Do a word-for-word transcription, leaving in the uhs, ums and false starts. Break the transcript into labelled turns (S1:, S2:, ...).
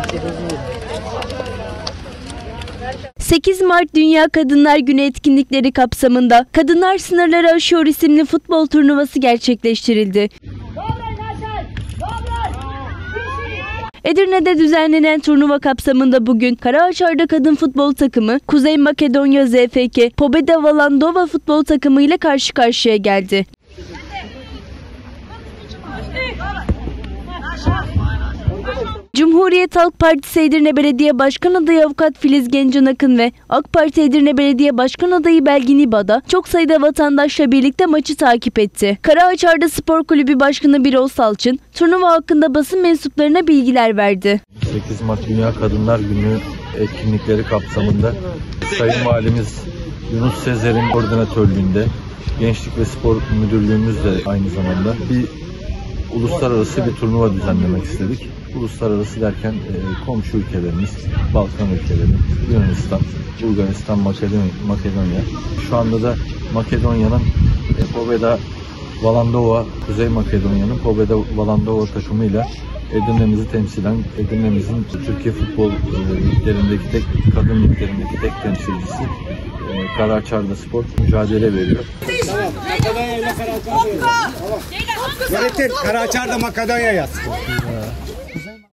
S1: sekiz Mart Dünya Kadınlar Günü etkinlikleri kapsamında Kadınlar Sınırları Aşıyor isimli futbol turnuvası gerçekleştirildi. Edirne'de düzenlenen turnuva kapsamında bugün Karaağaçlar'da kadın futbol takımı Kuzey Makedonya Z F K Pobeda Valandova futbol takımı ile karşı karşıya geldi. Cumhuriyet Halk Partisi Edirne Belediye Başkan Adayı Avukat Filiz Gencan Akın ve AK Parti Edirne Belediye Başkan Adayı Belgin İbada çok sayıda vatandaşla birlikte maçı takip etti. Karaağaçlar'da Spor Kulübü Başkanı Birol Salçın turnuva hakkında basın mensuplarına bilgiler verdi.
S2: sekiz Mart Dünya Kadınlar Günü etkinlikleri kapsamında Sayın Valimiz Yunus Sezer'in koordinatörlüğünde Gençlik ve Spor Müdürlüğümüzle aynı zamanda bir uluslararası bir turnuva düzenlemek istedik. Uluslararası derken e, komşu ülkelerimiz, Balkan ülkeleri, Yunanistan, Bulgaristan, Makedonya, Makedonya. Şu anda da Makedonya'nın e, Pobeda Valandova, Kuzey Makedonya'nın Pobeda Valandova takımıyla Edirne'mizi temsilen, Edirne'mizin Türkiye futbol e, liglerindeki tek, kadın liglerindeki tek temsilcisi e, Karaağaçlar'da Spor mücadele veriyor.
S3: Yönetim Karaağaçlar'da Makedonya yaz.